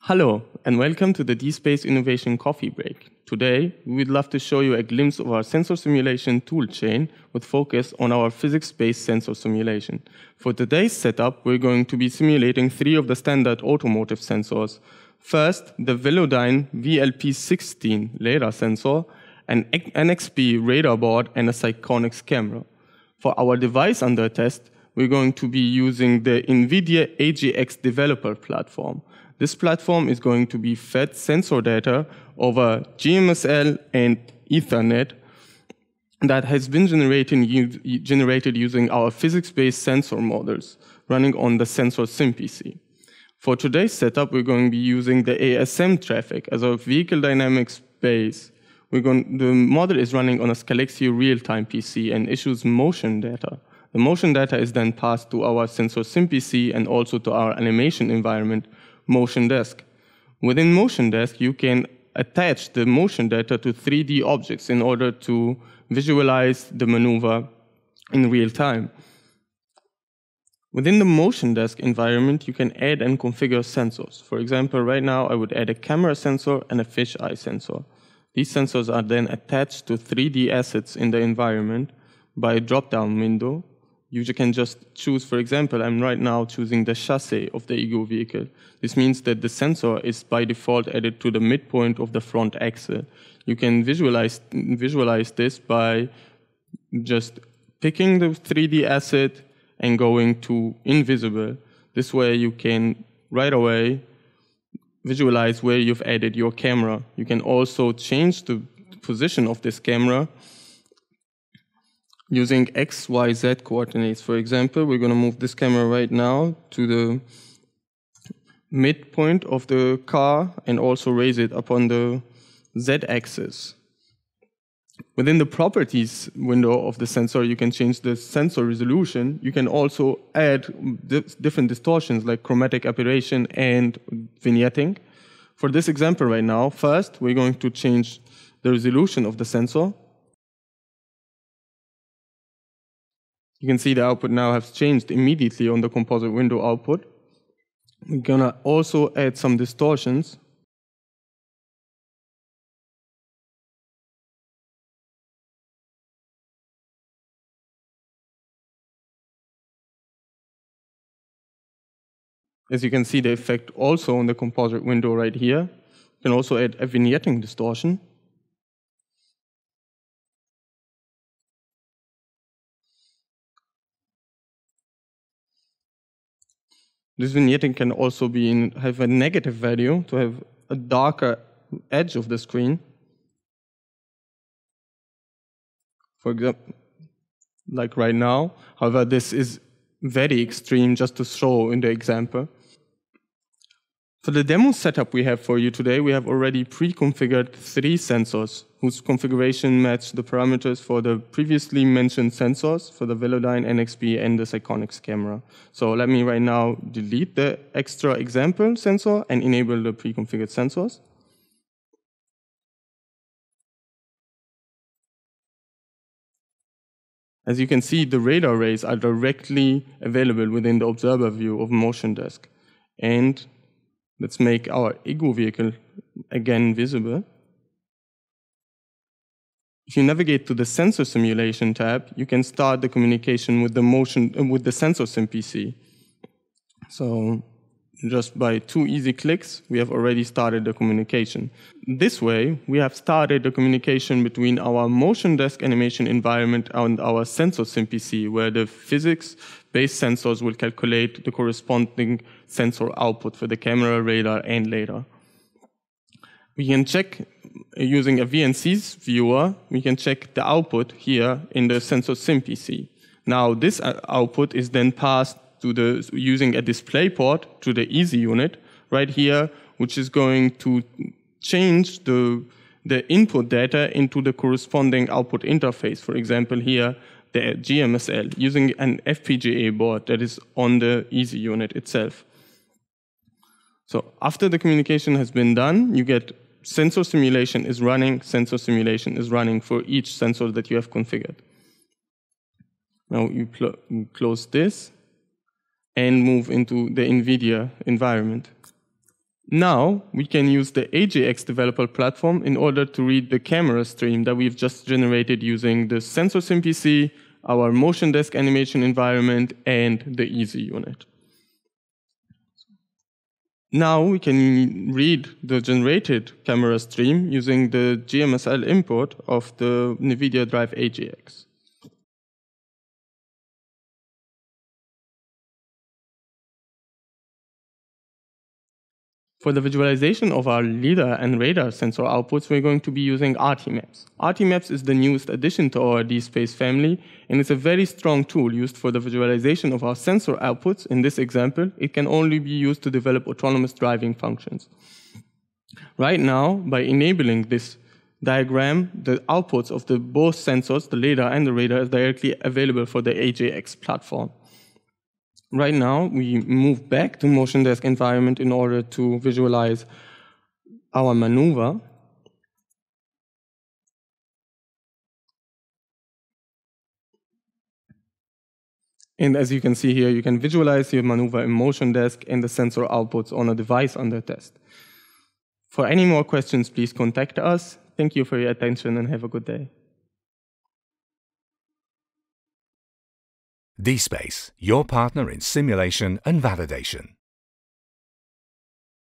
Hello, and welcome to the dSPACE Innovation Coffee Break. Today, we would love to show you a glimpse of our sensor simulation toolchain with focus on our physics-based sensor simulation. For today's setup, we're going to be simulating 3 of the standard automotive sensors. First, the Velodyne VLP16 Lidar sensor, an NXP radar board, and a Psychonics camera. For our device under test, we're going to be using the Nvidia AGX developer platform. This platform is going to be fed sensor data over GMSL and Ethernet that has been generated using our physics-based sensor models running on the sensor sim PC. For today's setup, we're going to be using the ASM traffic as our vehicle dynamics base. The model is running on a Scalexio real-time PC and issues motion data. The motion data is then passed to our sensor sim PC and also to our animation environment, Motion Desk. Within Motion Desk, you can attach the motion data to 3D objects in order to visualize the maneuver in real time. Within the Motion Desk environment, you can add and configure sensors. For example, right now, I would add a camera sensor and a fisheye sensor. These sensors are then attached to 3D assets in the environment by a drop-down window. You can just choose, for example, I'm right now choosing the chassis of the ego vehicle. This means that the sensor is by default added to the midpoint of the front axle. You can visualize this by just picking the 3D asset and going to invisible. This way you can right away visualize where you've added your camera. You can also change the position of this camera using X, Y, Z coordinates. For example, we're going to move this camera right now to the midpoint of the car and also raise it upon the Z axis. Within the properties window of the sensor, you can change the sensor resolution. You can also add different distortions like chromatic aberration and vignetting. For this example right now, first, we're going to change the resolution of the sensor. You can see the output now has changed immediately on the composite window output. We're going to also add some distortions. As you can see the effect also on the composite window right here. You can also add a vignetting distortion. This vignetting can also have a negative value to have a darker edge of the screen. For example, like right now. However, this is very extreme just to show in the example. For the demo setup we have for you today, we have already pre-configured 3 sensors whose configuration match the parameters for the previously mentioned sensors for the Velodyne NXP and the Psychonics camera. So let me right now delete the extra example sensor and enable the pre-configured sensors. As you can see, the radar rays are directly available within the observer view of Motion Desk. And let's make our ego vehicle again visible. If you navigate to the sensor simulation tab, you can start the communication with the sensor sim PC. So just by 2 easy clicks, we have already started the communication. This way, we have started the communication between our Motion Desk animation environment and our sensor sim PC, where the physics-based sensors will calculate the corresponding sensor output for the camera, radar, and lidar. We can check using a VNC's viewer, we can check the output here in the sensor sim PC. Now, this output is then passed to using a display port to the easy unit right here, which is going to change the input data into the corresponding output interface. For example, here, the GMSL, using an FPGA board that is on the easy unit itself. So after the communication has been done, you get sensor simulation is running for each sensor that you have configured. Now you close this and move into the Nvidia environment. Now, we can use the AJX developer platform in order to read the camera stream that we've just generated using the sensor SimPC, our motion desk animation environment, and the Easy unit. Now we can read the generated camera stream using the GMSL import of the Nvidia drive AJX. For the visualization of our Lidar and radar sensor outputs, we're going to be using RTMaps. RTMaps is the newest addition to our dSPACE family, and it's a very strong tool used for the visualization of our sensor outputs. In this example, it can only be used to develop autonomous driving functions. Right now, by enabling this diagram, the outputs of both sensors, the Lidar and the radar, is directly available for the AJX platform. Right now, we move back to motion desk environment in order to visualize our maneuver. And as you can see here, you can visualize your maneuver in motion desk and the sensor outputs on a device under test. For any more questions, please contact us. Thank you for your attention and have a good day. dSPACE, your partner in simulation and validation.